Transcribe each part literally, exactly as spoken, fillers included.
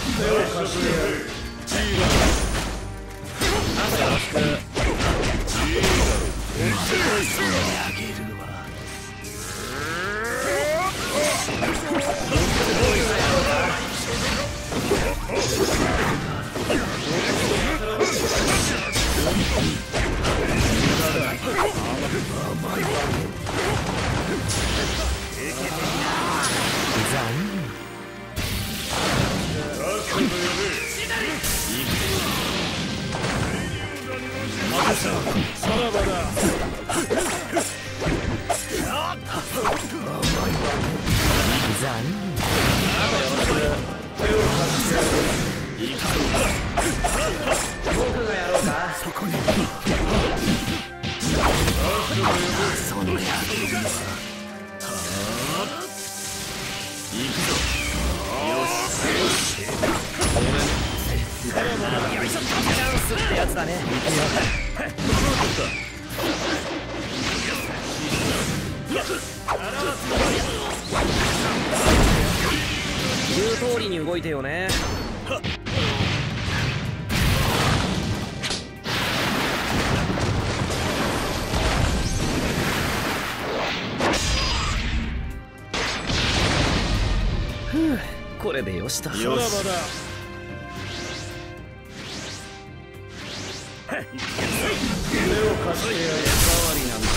手を貸してやる。ジーラあとよろしく。ジーラあげるわ。さらばだ。僕がやろうか。そこにそのやる行くぞ。よしチャンスってやつだね。言う通りに動いてよね。ふう、これでよしと。よし。手を貸してやる。代わりなんだ。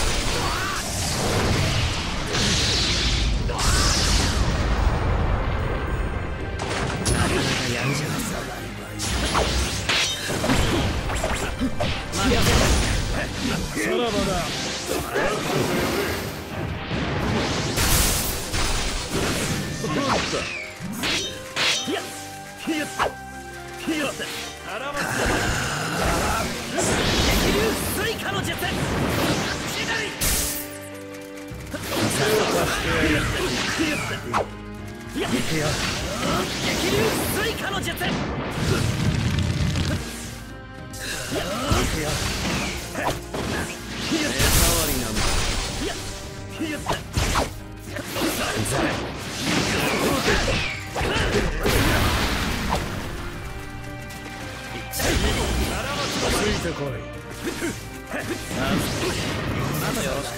なかなかやるじゃないか。任せろ。さらばだ。ひやっひやっひやっあらま激流スイカの術。激流スイカの術。ついてこい。あとよろしく。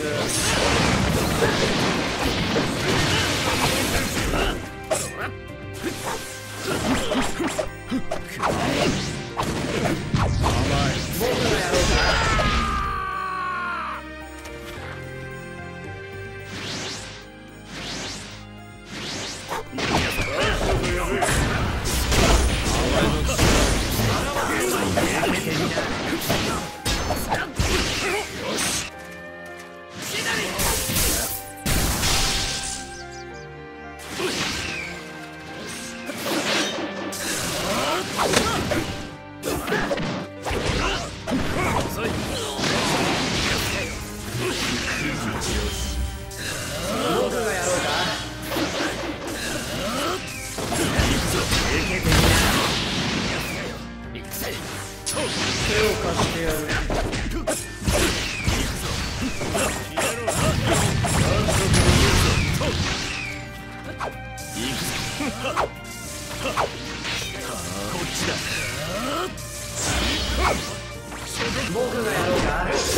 僕がやろうか。手を貸してやる。僕がやろうか。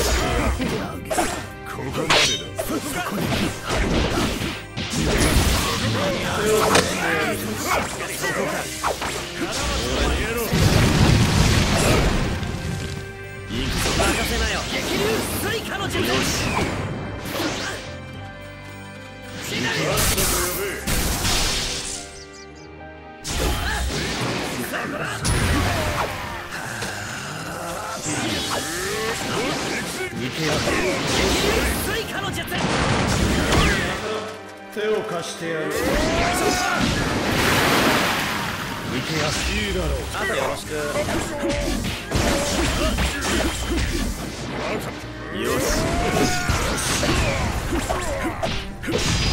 ここまでだ。そこに手を貸してやる。そこか。任せなよ。激流スイカの術。シナリオ見てやる。激流スイカの術。手を貸してやる。見てやる。いいだろう。あとよろしく。よし。